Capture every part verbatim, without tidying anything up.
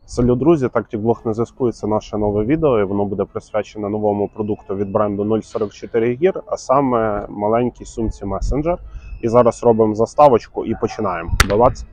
Салют, друзі! TacticBlog на зв'язку. Це наше нове відео, і воно буде присвячене новому продукту від бренду нуль сорок чотири Gear, а саме маленькій сумці Messenger. І зараз робимо заставочку і починаємо. Давайте.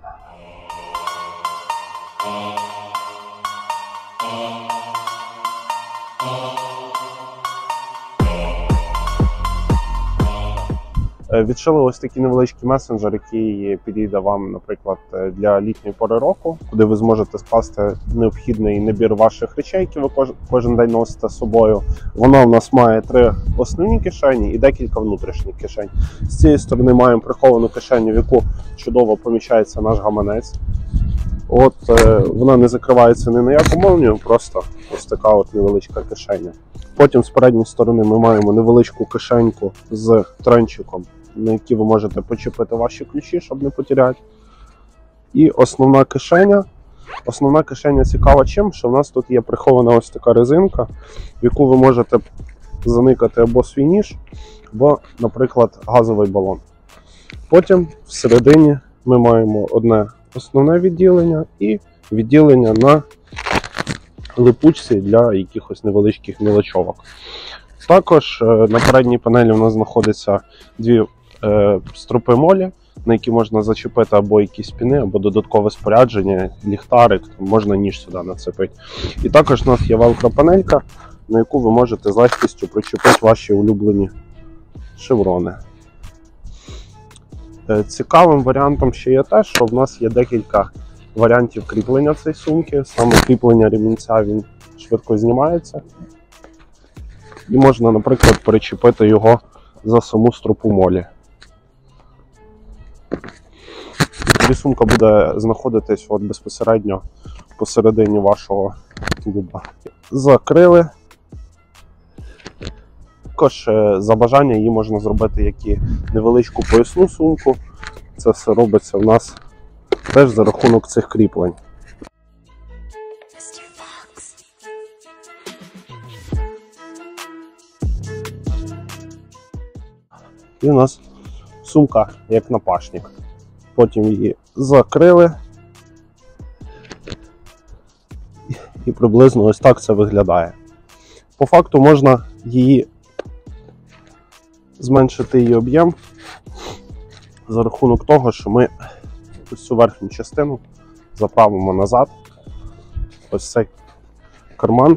Відшили ось такий невеличкий месенджер, який підійде вам, наприклад, для літньої пори року, куди ви зможете скласти необхідний набір ваших речей, які ви кожен день носите з собою. Воно в нас має три основні кишені і декілька внутрішніх кишень. З цієї сторони маємо приховану кишеню, в яку чудово поміщається наш гаманець. От вона не закривається ні на яку молнію, просто ось така от невеличка кишеня. Потім з передньої сторони ми маємо невеличку кишеньку з транчиком, на якій ви можете почепити ваші ключі, щоб не потеряти. І основна кишеня. Основна кишеня цікава чим, що в нас тут є прихована ось така резинка, в яку ви можете заникати або свій ніж, або, наприклад, газовий балон. Потім всередині ми маємо одне основне відділення і відділення на липучці для якихось невеличких мілочовок. Також на передній панелі у нас знаходяться дві е, стропи молі, на які можна зачепити або якісь піни, або додаткове спорядження, ліхтарик, можна ніж сюди нацепити. І також у нас є велкро-панелька, на яку ви можете з легкістю причепити ваші улюблені шеврони. Е, цікавим варіантом ще є те, що в нас є декілька варіантів кріплення цієї сумки. Саме кріплення ремінця, він швидко знімається. І можна, наприклад, перечепити його за саму стропу молі. Тоді сумка буде знаходитись от безпосередньо посередині вашого тулуба. Закрили. Також за бажання її можна зробити як і невеличку поясну сумку. Це все робиться в нас теж за рахунок цих кріплень. І у нас сумка як напашник. Потім її закрили. І приблизно ось так це виглядає. По факту можна її зменшити її об'єм за рахунок того, що ми ось цю верхню частину заправимо назад. Ось цей карман.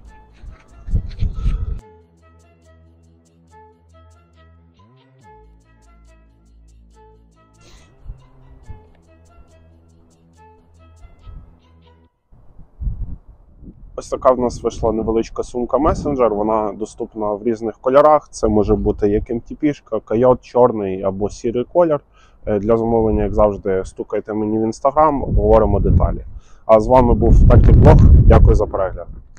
Ось така в нас вийшла невеличка сумка Messenger, вона доступна в різних кольорах. Це може бути як ем ті пі-шка, койот, чорний або сірий колір. Для замовлення, як завжди, стукайте мені в інстаграм, обговоримо деталі. А з вами був TacticBlog. Дякую за перегляд.